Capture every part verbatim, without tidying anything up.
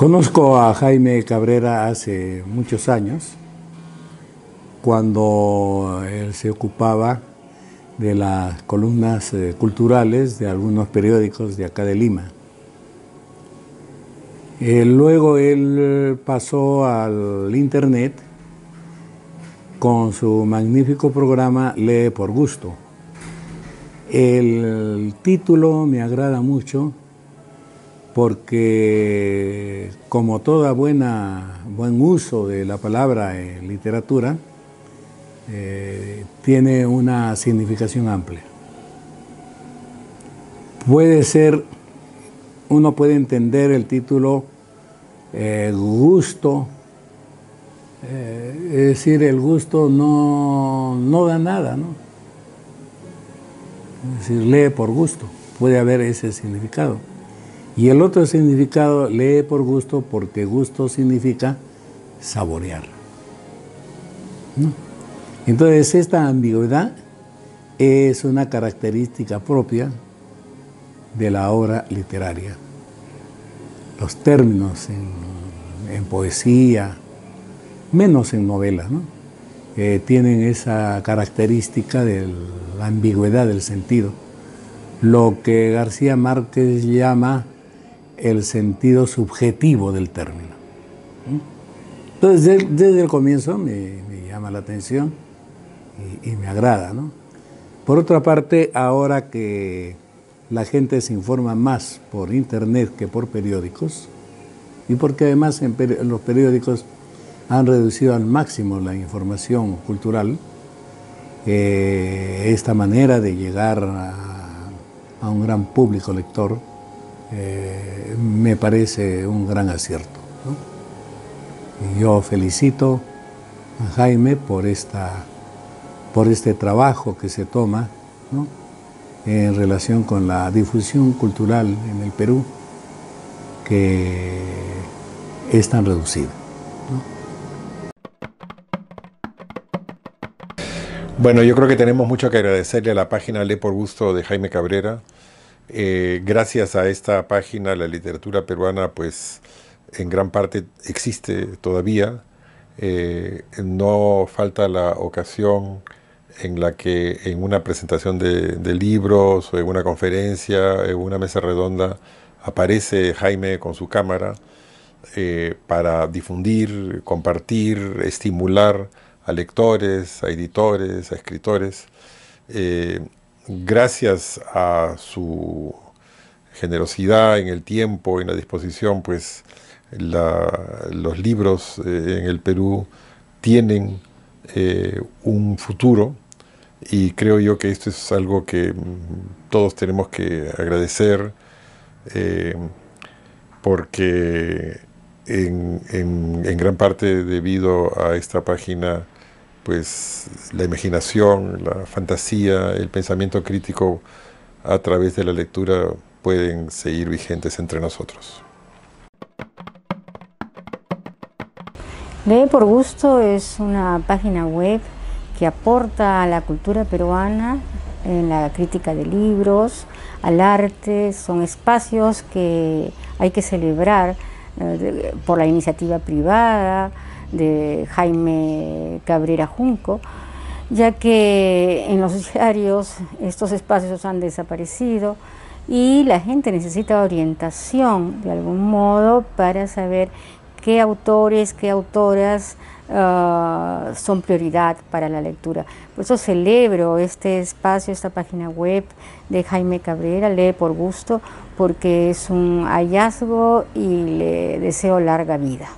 Conozco a Jaime Cabrera hace muchos años, cuando él se ocupaba de las columnas eh, culturales de algunos periódicos de acá de Lima. Eh, luego él pasó al internet con su magnífico programa Lee por Gusto. El título me agrada mucho porque, como toda buena buen uso de la palabra en literatura, eh, tiene una significación amplia. Puede ser, uno puede entender el título eh, gusto, eh, es decir, el gusto no, no da nada, ¿no? Es decir, lee por gusto, puede haber ese significado. Y el otro significado, lee por gusto, porque gusto significa saborear, ¿no? Entonces, esta ambigüedad es una característica propia de la obra literaria. Los términos en, en poesía, menos en novela, ¿no? Eh, tienen esa característica de la ambigüedad del sentido, lo que García Márquez llama el sentido subjetivo del término. Entonces, desde, desde el comienzo me, me llama la atención y, y me agrada, ¿no? Por otra parte, ahora que la gente se informa más por internet que por periódicos, y porque además en, peri en los periódicos han reducido al máximo la información cultural, eh, esta manera de llegar a, a un gran público lector eh, me parece un gran acierto, ¿no? Y yo felicito a Jaime por, esta, por este trabajo que se toma, ¿no?, en relación con la difusión cultural en el Perú, que es tan reducida, ¿no? Bueno, yo creo que tenemos mucho que agradecerle a la página Lee por Gusto de Jaime Cabrera. Eh, gracias a esta página la literatura peruana pues en gran parte existe todavía. Eh, no falta la ocasión en la que en una presentación de, de libros o en una conferencia, en una mesa redonda, aparece Jaime con su cámara eh, para difundir, compartir, estimular a lectores, a editores, a escritores. Eh, gracias a su generosidad en el tiempo, en la disposición, pues la, los libros eh, en el Perú tienen eh, un futuro. Y creo yo que esto es algo que todos tenemos que agradecer, eh, porque en, en, en gran parte debido a esta página, pues la imaginación, la fantasía, el pensamiento crítico a través de la lectura pueden seguir vigentes entre nosotros. Lee por Gusto es una página web que aporta a la cultura peruana, en la crítica de libros, al arte. Son espacios que hay que celebrar eh, de, por la iniciativa privada de Jaime Cabrera Junco, ya que en los diarios estos espacios han desaparecido y la gente necesita orientación de algún modo para saber qué autores, qué autoras Uh, son prioridad para la lectura. Por eso celebro este espacio, esta página web de Jaime Cabrera, Lee por Gusto, porque es un hallazgo y le deseo larga vida.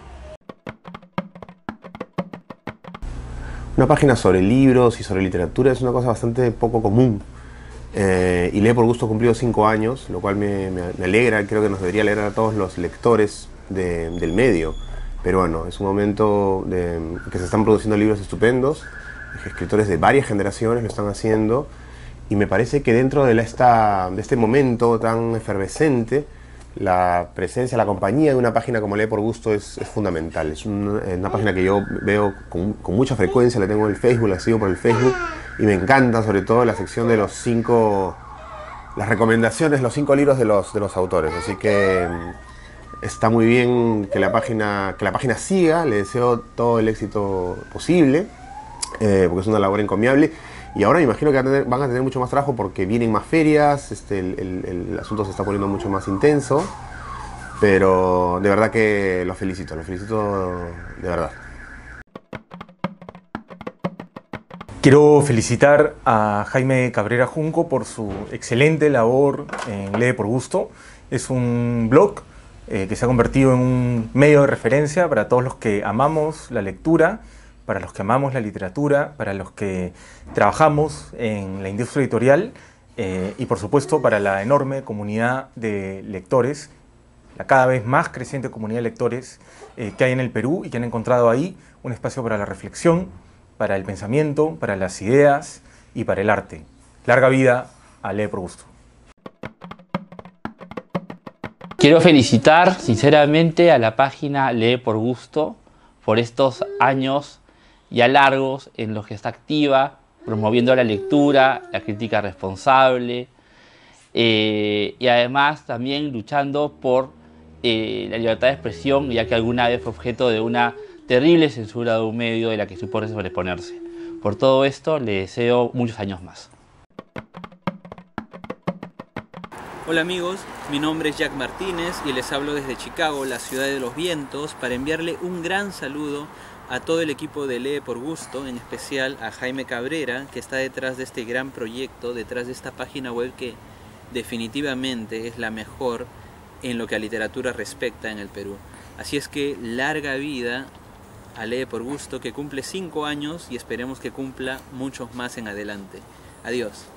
Una página sobre libros y sobre literatura es una cosa bastante poco común. Eh, y Lee por Gusto ha cumplido cinco años, lo cual me, me, me alegra. Creo que nos debería alegrar a todos los lectores de, del medio peruano. Es un momento de, que se están produciendo libros estupendos, escritores de varias generaciones lo están haciendo, y me parece que dentro de, la, esta, de este momento tan efervescente, la presencia, la compañía de una página como Lee por Gusto es, es fundamental. Es una, una página que yo veo con, con mucha frecuencia, la tengo en el Facebook, la sigo por el Facebook, y me encanta sobre todo la sección de los cinco, las recomendaciones, los cinco libros de los, de los autores. Así que Está muy bien que la página, que la página siga, le deseo todo el éxito posible, eh, porque es una labor encomiable. Y ahora me imagino que van a tener, van a tener mucho más trabajo porque vienen más ferias, este, el, el, el asunto se está poniendo mucho más intenso, pero de verdad que los felicito, los felicito de verdad. Quiero felicitar a Jaime Cabrera Junco por su excelente labor en Lee por Gusto. Es un blog eh, que se ha convertido en un medio de referencia para todos los que amamos la lectura, para los que amamos la literatura, para los que trabajamos en la industria editorial eh, y por supuesto para la enorme comunidad de lectores, la cada vez más creciente comunidad de lectores eh, que hay en el Perú y que han encontrado ahí un espacio para la reflexión, para el pensamiento, para las ideas y para el arte. Larga vida a Lee por Gusto. Quiero felicitar sinceramente a la página Lee por Gusto por estos años ya largos en los que está activa, promoviendo la lectura, la crítica responsable eh, y además también luchando por eh, la libertad de expresión, ya que alguna vez fue objeto de una terrible censura de un medio de la que supo sobreponerse. Por todo esto le deseo muchos años más. Hola amigos, mi nombre es Jack Martínez y les hablo desde Chicago, la ciudad de los vientos, para enviarle un gran saludo a todo el equipo de Lee por Gusto, en especial a Jaime Cabrera, que está detrás de este gran proyecto, detrás de esta página web que definitivamente es la mejor en lo que a literatura respecta en el Perú. Así es que larga vida a Lee por Gusto, que cumple cinco años y esperemos que cumpla muchos más en adelante. Adiós.